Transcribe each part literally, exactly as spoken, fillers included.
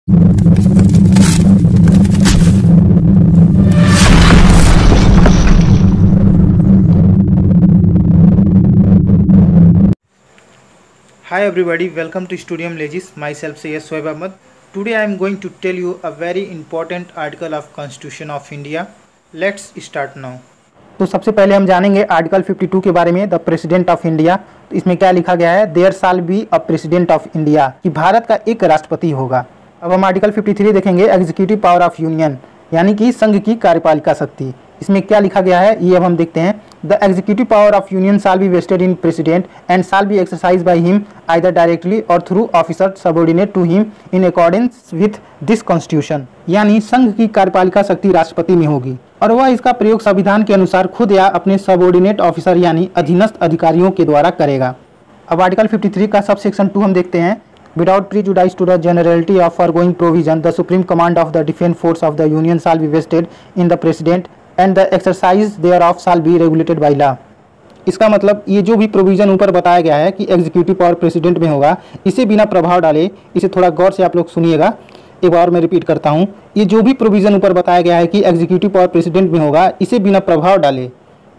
Hi everybody, welcome to Studium Legis. Myself Syed Shoaib Ahmed. Today I am going to tell you a very important article of Constitution of India. Let's start now. तो सबसे पहले हम जानेंगे article बावन के बारे में, the president of India. तो इसमें क्या लिखा गया है, there shall be a president of India, कि भारत का एक राष्ट्रपति होगा। अब हम आर्टिकल तिरेपन देखेंगे, एग्जीक्यूटिव पावर ऑफ यूनियन, यानी कि संघ की कार्यपालिका शक्ति। इसमें क्या लिखा गया है ये अब हम देखते हैं। The executive power of union shall be vested in president and shall be exercise by him either directly or through officer subordinate to him in accordance with this constitution, यानी संघ की कार्यपालिका शक्ति राष्ट्रपति में होगी और वह इसका प्रयोग संविधान के अनुसार खुद या अपने सबऑर्डिनेट ऑफिसर यानी अधीनस्थ अधिकारियों के द्वारा करेगा। अब आर्टिकल तिरेपन का सब सेक्शन टू हम देखते हैं। Without prejudice to the generality of foregoing provision the supreme command of the defence force of the union shall be vested in the president and the exercise thereof shall be regulated by law. इसका मतलब ये जो भी provision ऊपर बताया गया है कि एग्जीक्यूटिव पावर प्रेसिडेंट में होगा, इसे बिना प्रभाव डाले, इसे थोड़ा गौर से आप लोग सुनिएगा। एक बार मैं रिपीट करता हूँ, ये जो भी प्रोविज़न ऊपर बताया गया है कि एग्जीक्यूटिव पावर प्रेसिडेंट में होगा, इसे बिना प्रभाव डाले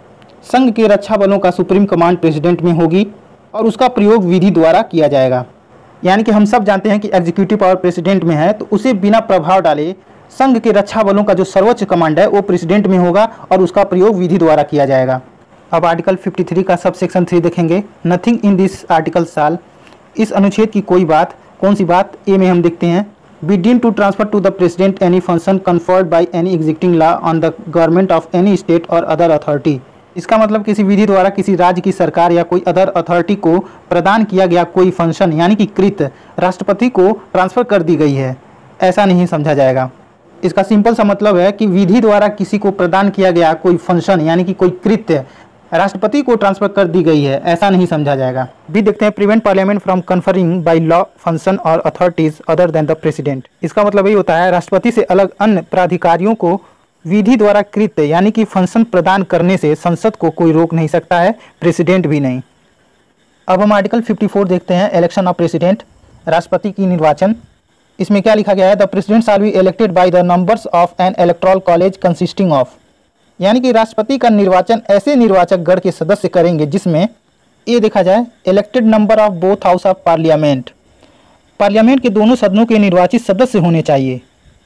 संघ के रक्षा बलों का सुप्रीम कमांड प्रेसिडेंट में होगी और उसका प्रयोग विधि द्वारा किया जाएगा। यानी कि हम सब जानते हैं कि एग्जीक्यूटिव पावर प्रेसिडेंट में है, तो उसे बिना प्रभाव डाले संघ के रक्षा बलों का जो सर्वोच्च कमांड है वो प्रेसिडेंट में होगा और उसका प्रयोग विधि द्वारा किया जाएगा। अब आर्टिकल तिरेपन का सब सेक्शन थ्री देखेंगे। Nothing in this article shall, इस अनुच्छेद की कोई बात, कौन सी बात, ए में हम देखते हैं, be deemed to transfer to the president any function conferred by any existing law on the government of any state or other authority. इसका मतलब किसी विधि द्वारा किसी राज्य की सरकार या कोई अदर अथॉरिटी को प्रदान किया गया कोई फंक्शन यानी कि कृत राष्ट्रपति को ट्रांसफर कर दी गई है, ऐसा नहीं समझा जाएगा। इसका सिंपल सा मतलब है कि विधि द्वारा किसी को प्रदान किया गया कोई फंक्शन यानी कि कोई कृत्य राष्ट्रपति को ट्रांसफर कर दी गई है, ऐसा नहीं समझा जाएगा। भी देखते हैं, prevent parliament from conferring by law function or authorities other than the president. इसका मतलब ये होता है राष्ट्रपति से अलग अन्य प्राधिकारियों को विधि द्वारा कृत्य यानी कि फंक्शन प्रदान करने से संसद को कोई रोक नहीं सकता है, प्रेसिडेंट भी नहीं। अब हम आर्टिकल चौवन देखते हैं, इलेक्शन ऑफ प्रेसिडेंट, राष्ट्रपति की निर्वाचन। इसमें क्या लिखा गया है, the president shall be elected by the numbers of an electoral college consisting of, यानी कि राष्ट्रपति का निर्वाचन ऐसे निर्वाचक गण के सदस्य करेंगे जिसमें ये देखा जाए elected number of both house of parliament, parliament के दोनों सदनों के निर्वाचित सदस्य होने चाहिए।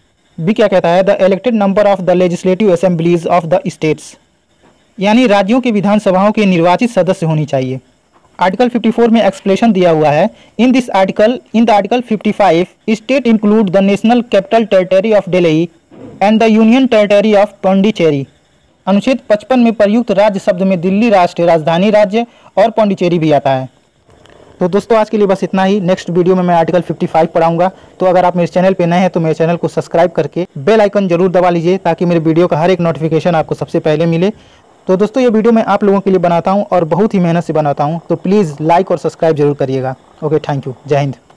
भी क्या कहता है, the elected number of the legislative assemblies of the states, यानी राज्यों के विधानसभाओं के निर्वाचित सदस्य होनी चाहिए। आर्टिकल चौवन में एक्सप्लेनेशन दिया हुआ है, in this article in the article पचपन state include the national capital territory of Delhi and the union territory of Pondicherry. अनुच्छेद पचपन में प्रयुक्त राज्य शब्द में दिल्ली राष्ट्रीय राजधानी राज्य और पौंडीचेरी भी आता है। तो दोस्तों आज के लिए बस इतना ही। नेक्स्ट वीडियो में मैं आर्टिकल पचपन पढ़ाऊंगा। तो अगर आप मेरे चैनल पे नए हैं तो मेरे चैनल को सब्सक्राइब करके बेल आइकन जरूर दबा लीजिए ताकि मेरे वीडियो का हर एक नोटिफिकेशन आपको सबसे पहले मिले। तो दोस्तों ये वीडियो मैं आप लोगों के लिए बनाता हूँ और बहुत ही मेहनत से बनाता हूँ, तो प्लीज़ लाइक और सब्सक्राइब जरूर करिएगा। ओके, थैंक यू, जय हिंद।